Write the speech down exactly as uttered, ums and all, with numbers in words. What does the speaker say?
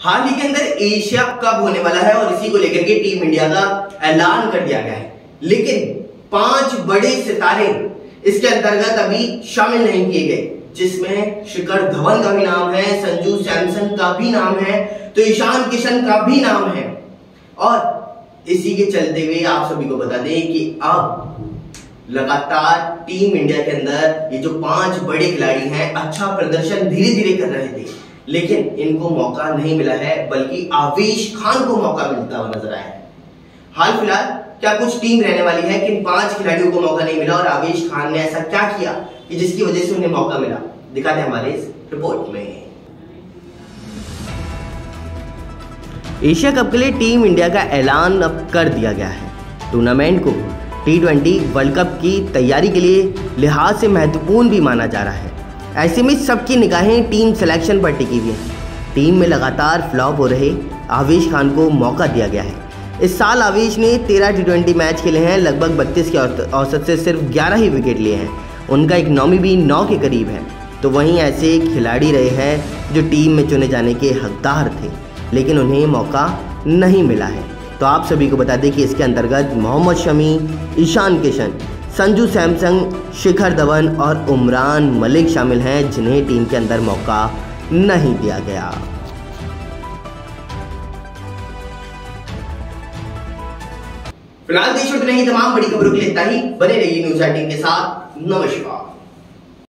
हाल ही के अंदर Asia cup होने वाला है और इसी को लेकर के टीम इंडिया का ऐलान कर दिया गया है, लेकिन पांच बड़े सितारे इसके अंतर्गत अभी शामिल नहीं किए गए, जिसमें शिखर धवन का भी नाम है, संजू सैमसन का भी नाम है, तो ईशान किशन का भी नाम है। और इसी के चलते हुए आप सभी को बता दें कि अब लगातार टीम इंडिया के अंदर ये जो पांच बड़े खिलाड़ी हैं अच्छा प्रदर्शन धीरे धीरे कर रहे थे, लेकिन इनको मौका नहीं मिला है, बल्कि आवेश खान को मौका मिलता हुआ नजर आया है। हाल फिलहाल क्या कुछ टीम रहने वाली है कि इन पांच खिलाड़ियों को मौका नहीं मिला और आवेश खान ने ऐसा क्या किया कि जिसकी वजह से उन्हें मौका मिला, दिखाते हैं हमारे इस रिपोर्ट में। एशिया कप के लिए टीम इंडिया का ऐलान अब कर दिया गया है। टूर्नामेंट को टी ट्वेंटी वर्ल्ड कप की तैयारी के लिए लिहाज से महत्वपूर्ण भी माना जा रहा है। ऐसे में सबकी निगाहें टीम सिलेक्शन पर टिकी हुई हैं। टीम में लगातार फ्लॉप हो रहे आवेश खान को मौका दिया गया है। इस साल आवेश ने तेरह टी ट्वेंटी मैच खेले हैं, लगभग बत्तीस के औसत से सिर्फ ग्यारह ही विकेट लिए हैं। उनका इकनॉमी भी नौ के करीब है। तो वहीं ऐसे खिलाड़ी रहे हैं जो टीम में चुने जाने के हकदार थे, लेकिन उन्हें मौका नहीं मिला है। तो आप सभी को बता दें कि इसके अंतर्गत मोहम्मद शमी, ईशान किशन, संजू सैमसन, शिखर धवन और उमरान मलिक शामिल हैं, जिन्हें टीम के अंदर मौका नहीं दिया गया। फिलहाल देश और दुनिया की तमाम बड़ी खबरों के लिए इतना ही। बने रहिए न्यूज़ एटीन के साथ। नमस्कार।